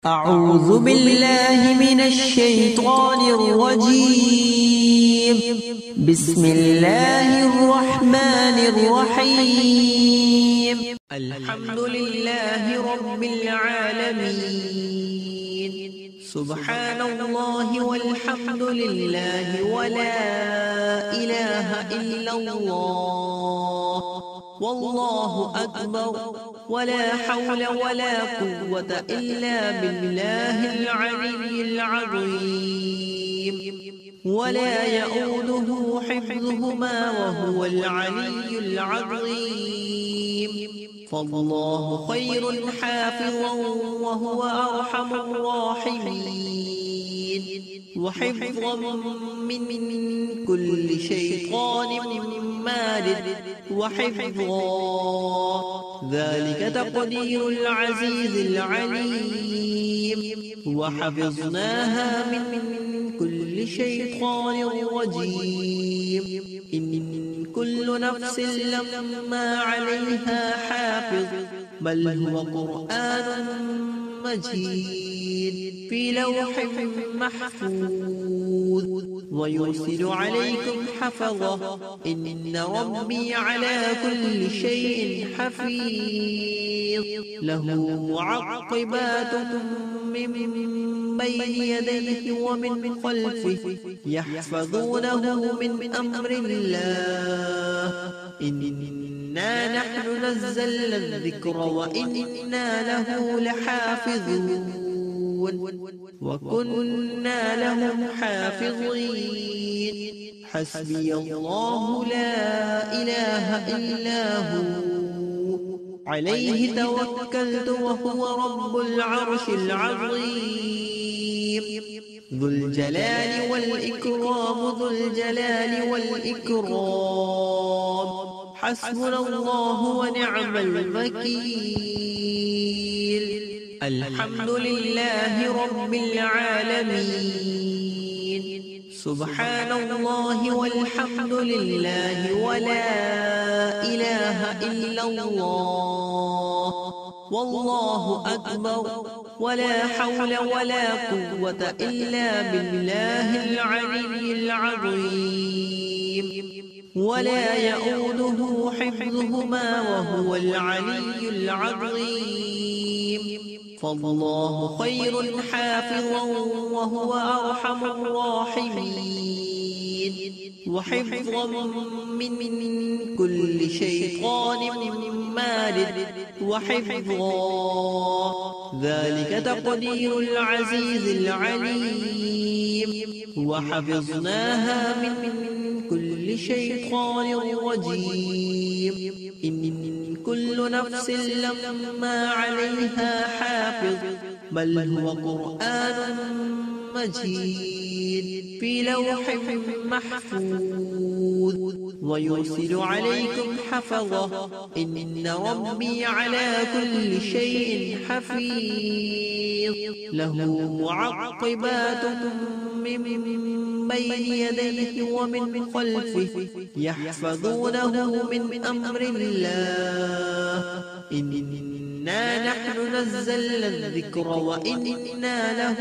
أعوذ بالله من الشيطان الرجيم. بسم الله الرحمن الرحيم. الحمد لله رب العالمين. سبحان الله والحمد لله ولا إله إلا الله والله أكبر ولا حول ولا قوة إلا بالله العلي العظيم. ولا يؤوده حفظهما وهو العلي العظيم. فالله خير حافظا وهو أرحم الراحمين. وحفظا من كل شيطان مارد وحفظا ذلك تقدير العزيز العليم. وحفظناها من كل شيطان رجيم. إن كل نفس لما عليها حافظ بل هو قرآن مجيد في لوح محفوظ. ويرسل عليكم حفظة إن ربي على كل شيء حفيظ. له معقبات من بين يديه ومن خلفه يحفظونه من أمر الله. إنا نحن نزلنا الذكر وإنا له لحافظون. وكنا لهم حافظين. حسبي الله لا إله إلا هو عليه توكلت وهو رب العرش العظيم. ذو الجلال والإكرام ذو الجلال والإكرام. حسبنا الله ونعم الوكيل. الحمد لله رب العالمين. سبحان الله والحمد لله ولا إله إلا الله والله أكبر ولا حول ولا قوة إلا بالله العلي العظيم. ولا يؤوده حفظهما وهو العلي العظيم. فالله خير حافظا وهو أرحم الراحمين. وحفظا من كل شيطان مارد وحفظا ذلك تقدير العزيز العليم. وحفظناها من كل شيطان رجيم. إن كل نفس لما عليها حافظ بل هو قرآن مجيد في لوح محفوظ. ويرسل عليكم حفظة إن ربي على كل شيء حفيظ. له معقبات من بين يديه ومن خلفه يحفظونه من أمر الله. إنا نحن نزلنا الذكر وإنا له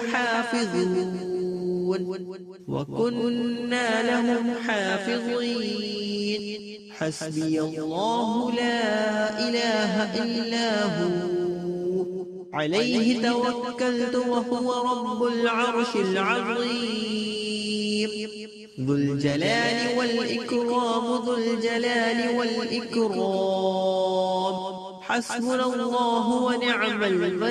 لحافظون. وكنا لهم حافظين. حسبي الله لا إله إلا هو عليه توكلت وهو رب العرش العظيم. ذو الجلال والإكرام ذو الجلال والإكرام. حسبنا الله ونعم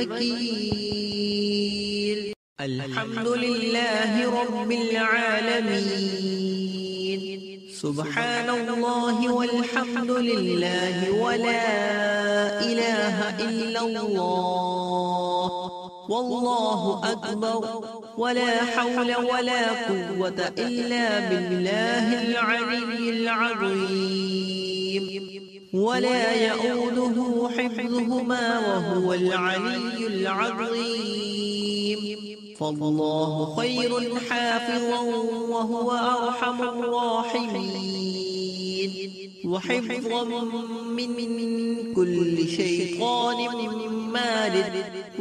الوكيل. الحمد لله رب العالمين. سبحان الله والحمد لله ولا إله إلا الله والله أكبر ولا حول ولا قوة إلا بالله العلي العظيم. ولا يؤوده حفظهما وهو العلي العظيم. فالله خير حافظا وهو أرحم الراحمين. وحفظا من كل شيطان مارد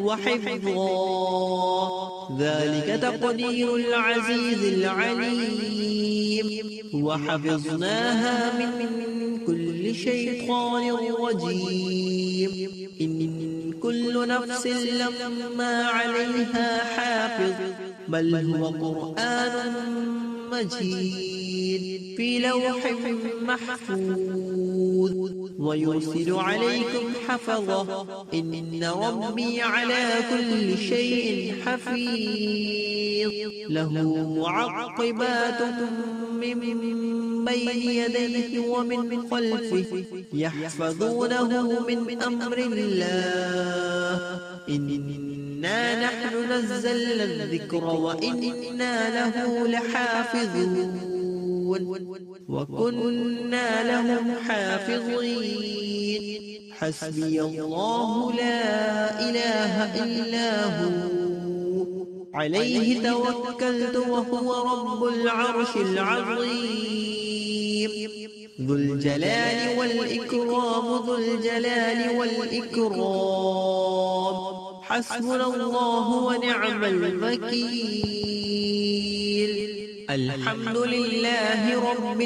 وحفظا ذلك تقدير العزيز العليم وحفظناها من كل شيطان رجيم إن كل نفس لما عليها حافظ بل هو قرآن مجيد في لوح محفوظ ويرسل عليكم حفظة إن ربي على كل شيء حفيظ له معقبات من بين يديه ومن خلفه يحفظونه من أمر الله إنا نحن نزلنا الذكر وإنا له لحافظون وكنا لهم حافظين حسبي الله لا إله إلا هو عليه توكلت وهو رب العرش العظيم ذو الجلال والإكرام ذو الجلال والإكرام حسبنا الله ونعم الوكيل الحمد لله رب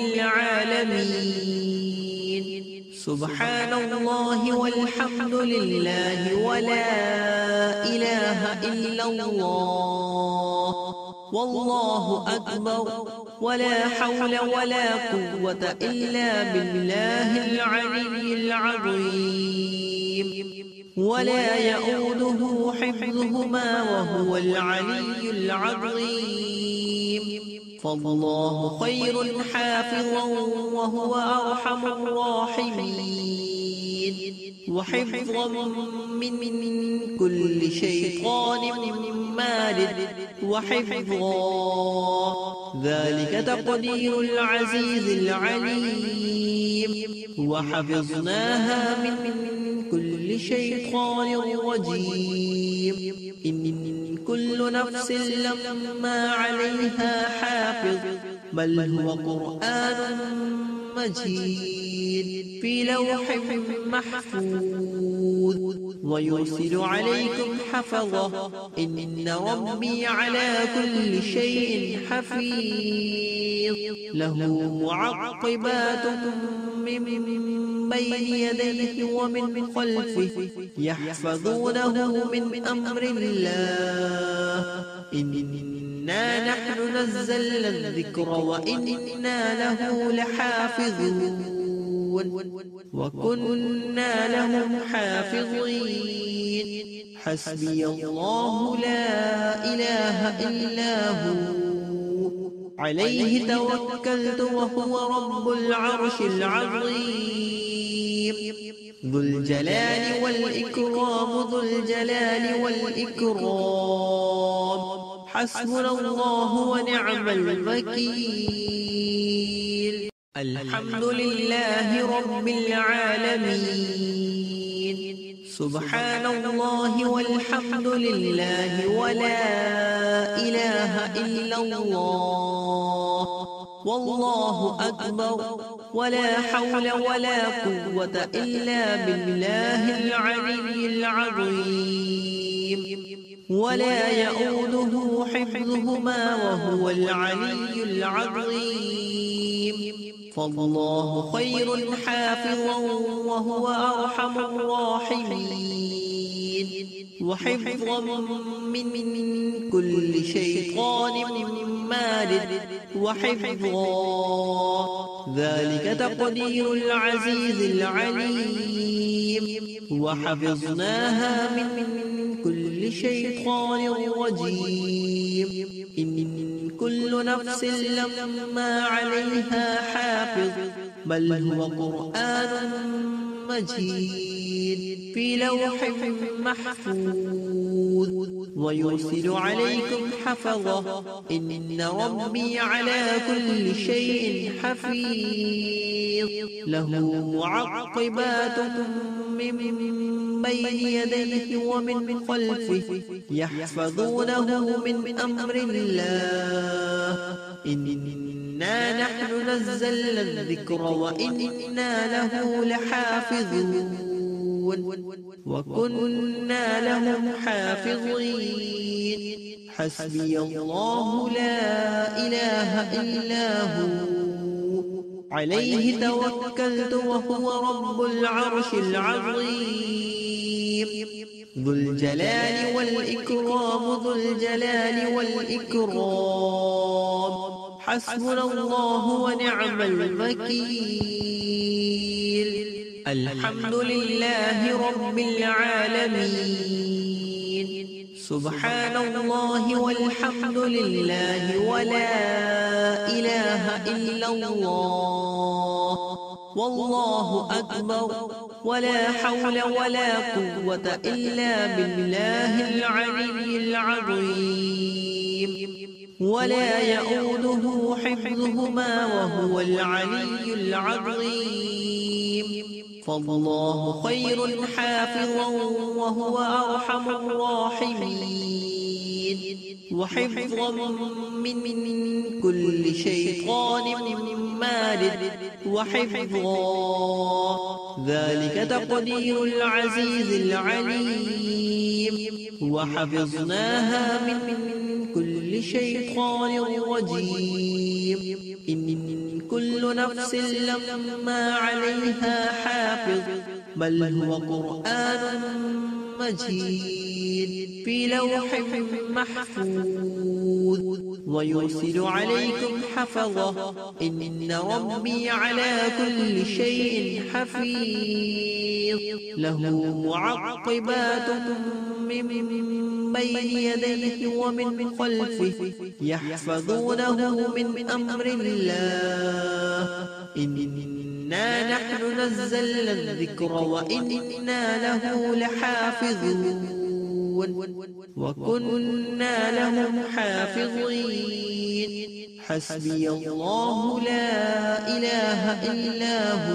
العالمين سبحان الله والحمد لله ولا إله إلا الله والله أكبر ولا حول ولا قوة إلا بالله العلي العظيم ولا يؤوده حفظهما وهو العلي العظيم فالله خير حافظا وهو أرحم الراحمين وحفظا من كل شيطان مارد وحفظا ذلك تقدير العزيز العليم وحفظناها من كل شيطان رجيم إن كل نفس لما عليها حافظ بل هو قرآن مجيد في لوح محفوظ ويرسل عليكم حفظة إن ربي على كل شيء حفيظ له معقبات من بين يديه ومن خلفه يحفظونه من أمر الله إنا نحن نزلنا الذكر وإنا له لحافظون وكنا لهم حافظين حسبي الله لا إله إلا هو عليه توكلت وهو رب العرش العظيم ذو الجلال والإكرام ذو الجلال والإكرام حسبنا الله ونعم الوكيل الحمد لله رب العالمين سبحان الله والحمد لله ولا إله إلا الله والله أكبر ولا حول ولا قوة إلا بالله العلي العظيم ولا يؤوده حفظهما وهو العلي العظيم فالله خير حافظا وهو أرحم الراحمين وحفظا من كل شيطان مارد وحفظا ذلك تقدير العزيز العليم وحفظناها من كل شيطان رجيم إن كل نفس لما عليها حافظ بل هو قرآن مجيد في لوح محفوظ ويرسل عليكم حفظة إن ربي على كل شيء حفيظ له معقبات من بين يديه ومن خلفه يحفظونه من أمر الله إنا نحن نزلنا الذكر وإنا له لحافظون وكنا لهم حافظين حسبي الله لا إله إلا هو عليه توكلت وهو رب العرش العظيم ذو الجلال والإكرام ذو الجلال والإكرام حسبنا الله ونعم الوكيل الحمد لله رب العالمين سبحان الله والحمد لله ولا إله إلا الله والله أكبر ولا حول ولا قوة إلا بالله العلي العظيم ولا يؤوده حفظهما وهو العلي العظيم فالله خير حافظا وهو أرحم الراحمين وحفظا من كل شيطان مارد وحفظا ذلك تقدير العزيز العليم وحفظناها من كل شيطان رجيم إن كل نفس لما عليها حافظ بل هو قرآن مجيد في لوح محفوظ ويرسل عليكم حفظه إن ربي على كل شيء حفيظ له معقبات من بين يديه ومن خلفه يحفظونه من أمر الله إنا نحن نزلنا الذكر وإنا له لحافظون وكنا لهم حافظين حسبي الله لا إله إلا هو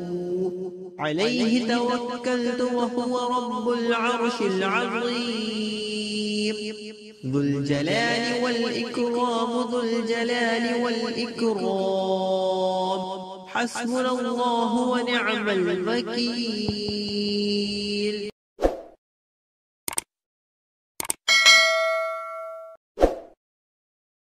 عليه توكلت وهو رب العرش العظيم ذو الجلال والإكرام ذو الجلال والإكرام حسبنا الله ونعم الوكيل